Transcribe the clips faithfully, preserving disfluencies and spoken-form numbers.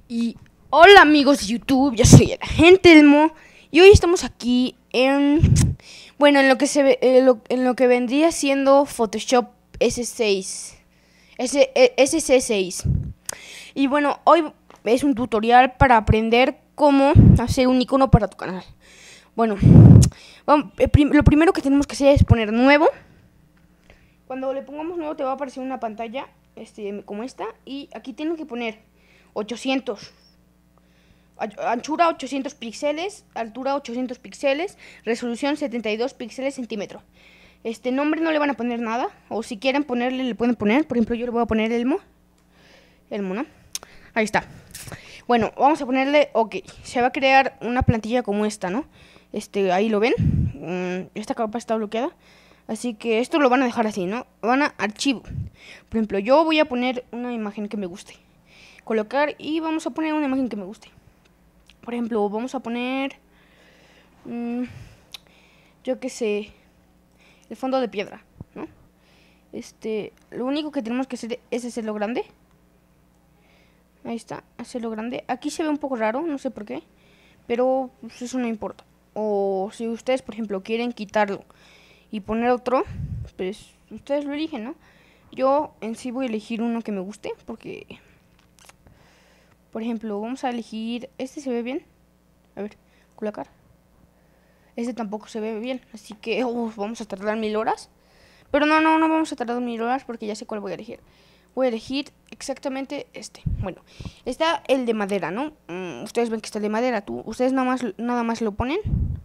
Y hola amigos de YouTube, yo soy el agente Elmo y hoy estamos aquí en, bueno, en lo que se ve, en lo, en lo que vendría siendo Photoshop S seis, S, S seis. Y bueno, hoy es un tutorial para aprender cómo hacer un icono para tu canal. Bueno, vamos, lo primero que tenemos que hacer es poner nuevo. Cuando le pongamos nuevo te va a aparecer una pantalla este, como esta, y aquí tienen que poner ochocientos. Anchura ochocientos píxeles, altura ochocientos píxeles, resolución setenta y dos píxeles centímetro. Este nombre no le van a poner nada, o si quieren ponerle, le pueden poner. Por ejemplo, yo le voy a poner Elmo. Elmo, ¿no? Ahí está. Bueno, vamos a ponerle OK. Se va a crear una plantilla como esta, ¿no? Este, ahí lo ven. Esta capa está bloqueada. Así que esto lo van a dejar así, ¿no? Van a archivo. Por ejemplo, yo voy a poner una imagen que me guste. Colocar y vamos a poner una imagen que me guste. Por ejemplo, vamos a poner, mmm, yo qué sé, el fondo de piedra, ¿no? Este, lo único que tenemos que hacer es hacerlo grande. Ahí está, hacerlo grande. Aquí se ve un poco raro, no sé por qué, pero pues, eso no importa. O si ustedes, por ejemplo, quieren quitarlo y poner otro, pues ustedes lo eligen, ¿no? Yo en sí voy a elegir uno que me guste, porque, por ejemplo, vamos a elegir, este se ve bien. A ver, colocar. Este tampoco se ve bien, así que oh, vamos a tardar mil horas. Pero no, no, no vamos a tardar mil horas porque ya sé cuál voy a elegir. Voy a elegir exactamente este. Bueno, está el de madera, ¿no? Mm, ustedes ven que está el de madera. Tú, ustedes nada más, nada más lo ponen.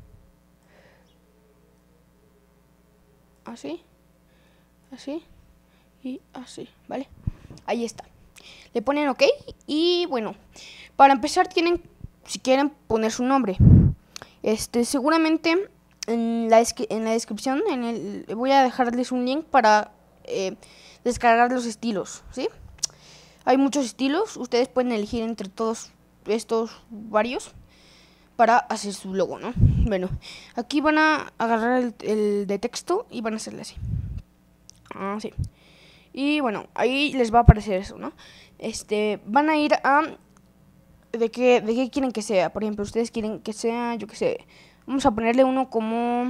Así. Así. Y así, ¿vale? Ahí está. Le ponen OK. Y bueno, para empezar tienen, si quieren, poner su nombre. Este, seguramente en la, en la descripción en el, voy a dejarles un link para eh, descargar los estilos, ¿sí? Hay muchos estilos, ustedes pueden elegir entre todos estos varios para hacer su logo, ¿no? Bueno, aquí van a agarrar el, el de texto y van a hacerle así. Ah, sí. Y bueno, ahí les va a aparecer eso, ¿no? Este, van a ir a de qué, de qué quieren que sea. Por ejemplo, ustedes quieren que sea, yo qué sé, vamos a ponerle uno como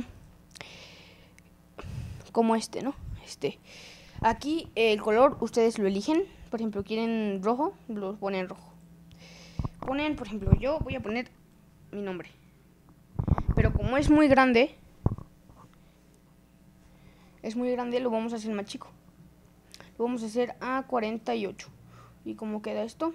como este, ¿no? Este. Aquí el color ustedes lo eligen. Por ejemplo, quieren rojo, lo ponen rojo. Ponen, por ejemplo, yo voy a poner mi nombre. Pero como es muy grande, es muy grande, lo vamos a hacer más chico. Lo vamos a hacer a cuarenta y ocho. ¿Y cómo queda esto?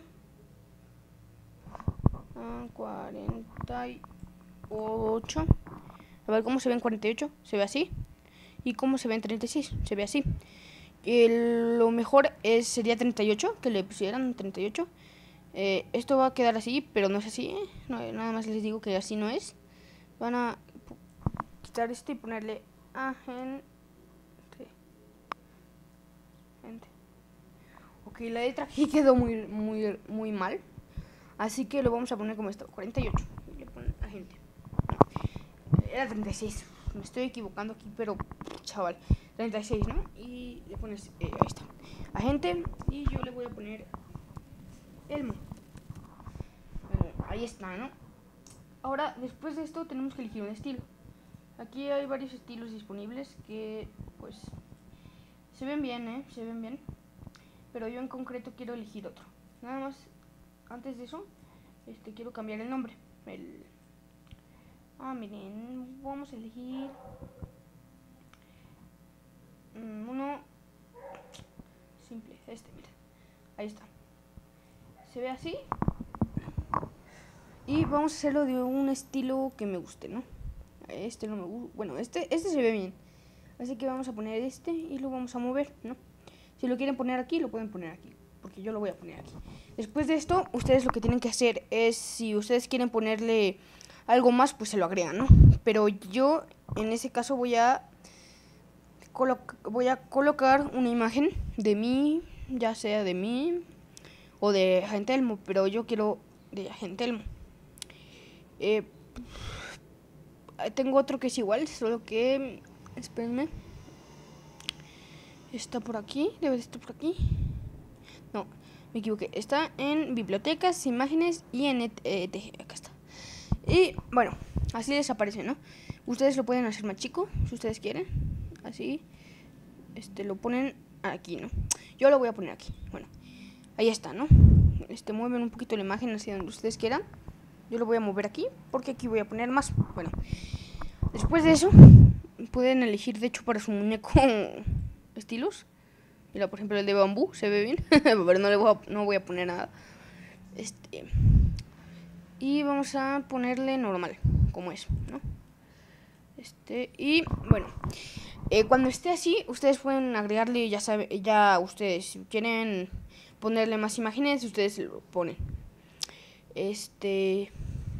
A cuarenta y ocho. A ver cómo se ve en cuarenta y ocho. Se ve así. ¿Y cómo se ve en treinta y seis? Se ve así. El, lo mejor es, sería treinta y ocho, que le pusieran treinta y ocho. Eh, esto va a quedar así, pero no es así. ¿eh? No, nada más les digo que así no es. Van a quitar esto y ponerle agente. Gente. Ok, la letra aquí quedó muy, muy, muy mal. Así que lo vamos a poner como esto, cuarenta y ocho. Y le ponen agente. No, era treinta y seis. Me estoy equivocando aquí, pero chaval, treinta y seis, ¿no? Y le pones, eh, ahí está, agente, y yo le voy a poner Elmo. Eh, ahí está, ¿no? Ahora, después de esto, tenemos que elegir un estilo. Aquí hay varios estilos disponibles que, pues, se ven bien, ¿eh? Se ven bien. Pero yo en concreto quiero elegir otro. Nada más, antes de eso, este, quiero cambiar el nombre. El... Ah, miren, vamos a elegir uno simple, este, mira. Ahí está. Se ve así. Y vamos a hacerlo de un estilo que me guste, ¿no? Este no me gusta. Bueno, este, este se ve bien. Así que vamos a poner este y lo vamos a mover, ¿no? Si lo quieren poner aquí, lo pueden poner aquí, porque yo lo voy a poner aquí. Después de esto, ustedes lo que tienen que hacer es, si ustedes quieren ponerle algo más, pues se lo agregan, ¿no? Pero yo, en ese caso, voy a voy a colocar una imagen de mí, ya sea de mí o de Agente Elmo, pero yo quiero de Agente Elmo. Eh, tengo otro que es igual, solo que, espérenme, está por aquí, debe de estar por aquí. No, Me equivoqué. Está en bibliotecas, imágenes y en E T G. Acá está. Y bueno, así les aparece, ¿no? Ustedes lo pueden hacer más chico, si ustedes quieren. Así. Este, lo ponen aquí, ¿no? Yo lo voy a poner aquí. Bueno, ahí está, ¿no? Este, mueven un poquito la imagen hacia donde ustedes quieran. Yo lo voy a mover aquí, porque aquí voy a poner más. Bueno, después de eso, pueden elegir, de hecho, para su muñeco estilos. Mira, por ejemplo, el de bambú, se ve bien. Pero no le voy a, no voy a poner nada. Este... Y vamos a ponerle normal, como es, ¿no? Este, y bueno, eh, cuando esté así, ustedes pueden agregarle, ya saben, ya ustedes, si quieren ponerle más imágenes, ustedes lo ponen. Este,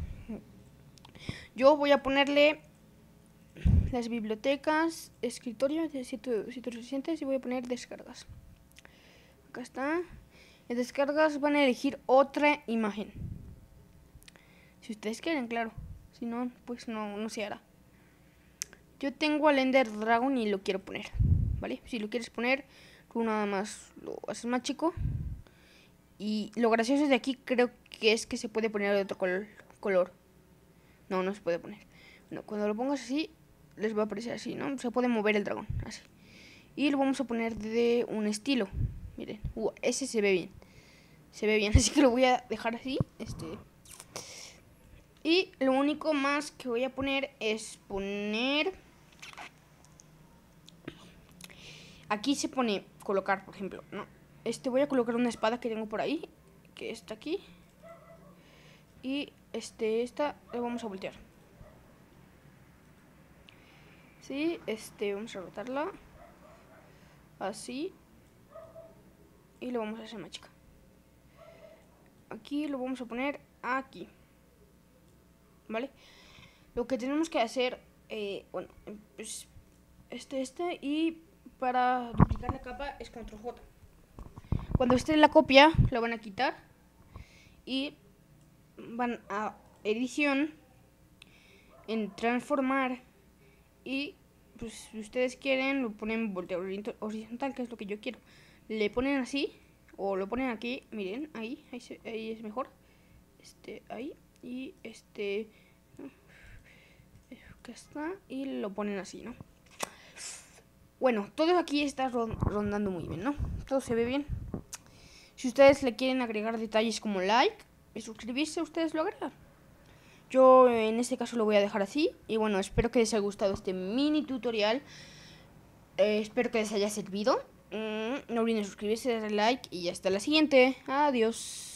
yo voy a ponerle las bibliotecas, escritorio de sitios recientes y voy a poner descargas. Acá está. En descargas van a elegir otra imagen. Si ustedes quieren, claro. Si no, pues no, no se hará. Yo tengo al Ender Dragon y lo quiero poner, ¿vale? Si lo quieres poner, tú nada más lo haces más chico. Y lo gracioso de aquí creo que es que se puede poner de otro col color. No, no se puede poner. Bueno, cuando lo pongas así, les va a aparecer así, ¿no? Se puede mover el dragón, así. Y lo vamos a poner de un estilo. Miren, uh, ese se ve bien. Se ve bien, así que lo voy a dejar así, este... Y lo único más que voy a poner es poner... Aquí se pone colocar, por ejemplo, ¿no? Este, voy a colocar una espada que tengo por ahí, que está aquí. Y este, esta la vamos a voltear. Sí, este, vamos a rotarla. Así. Y lo vamos a hacer más chica. Aquí lo vamos a poner aquí. ¿Vale? Lo que tenemos que hacer, eh, bueno, pues este, este, y para duplicar la capa es control J. Cuando esté la copia, la van a quitar y van a edición, en transformar y, pues, si ustedes quieren, lo ponen volteo horizontal, que es lo que yo quiero. Le ponen así, o lo ponen aquí, miren, ahí, ahí, se, ahí es mejor. Este, ahí. Y este, acá está, y lo ponen así, ¿no? Bueno, todo aquí está rondando muy bien, ¿no? Todo se ve bien. Si ustedes le quieren agregar detalles como like y suscribirse, ustedes lo agregan. Yo en este caso lo voy a dejar así. Y bueno, espero que les haya gustado este mini tutorial. eh, Espero que les haya servido. mm, No olviden suscribirse, darle like y hasta la siguiente. Adiós.